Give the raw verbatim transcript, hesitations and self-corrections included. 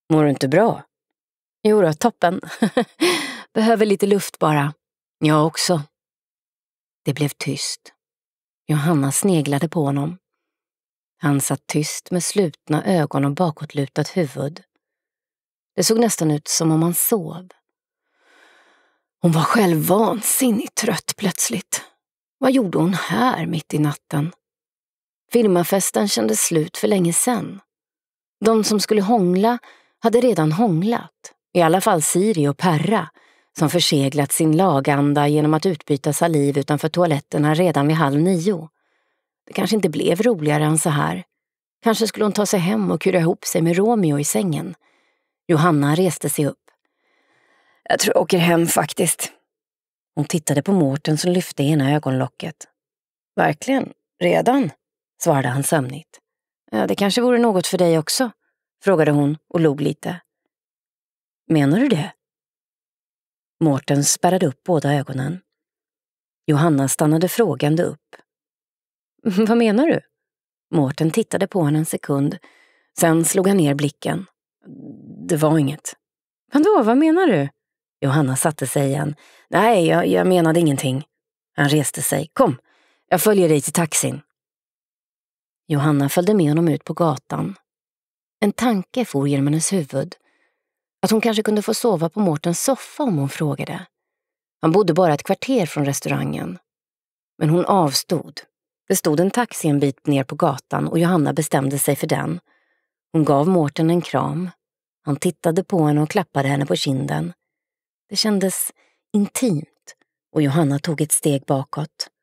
Mår du inte bra? Jo då, toppen. Behöver lite luft bara. Jag också. Det blev tyst. Johanna sneglade på honom. Han satt tyst med slutna ögon och bakåtlutat huvud. Det såg nästan ut som om han sov. Hon var själv vansinnigt trött plötsligt. Vad gjorde hon här mitt i natten? Firmafesten kändes slut för länge sedan. De som skulle hångla hade redan hånglat. I alla fall Siri och Perra, som förseglat sin laganda genom att utbyta saliv utanför toaletterna redan vid halv nio. Det kanske inte blev roligare än så här. Kanske skulle hon ta sig hem och kura ihop sig med Romeo i sängen. Johanna reste sig upp. Jag tror jag åker hem faktiskt. Hon tittade på Mårten som lyfte ena ögonlocket. Verkligen? Redan? Svarade han sömnigt. Ja, det kanske vore något för dig också, frågade hon och log lite. Menar du det? Mårten spärrade upp båda ögonen. Johanna stannade frågande upp. Vad menar du? Mårten tittade på henne en sekund. Sen slog han ner blicken. Det var inget. Vadå, vad menar du? Johanna satte sig igen. Nej, jag, jag menade ingenting. Han reste sig. Kom, jag följer dig till taxin. Johanna följde med honom ut på gatan. En tanke for genom hennes huvud. Att hon kanske kunde få sova på Mårtens soffa om hon frågade. Han bodde bara ett kvarter från restaurangen. Men hon avstod. Det stod en taxi en bit ner på gatan och Johanna bestämde sig för den. Hon gav Mårten en kram. Han tittade på henne och klappade henne på kinden. Det kändes intimt och Johanna tog ett steg bakåt.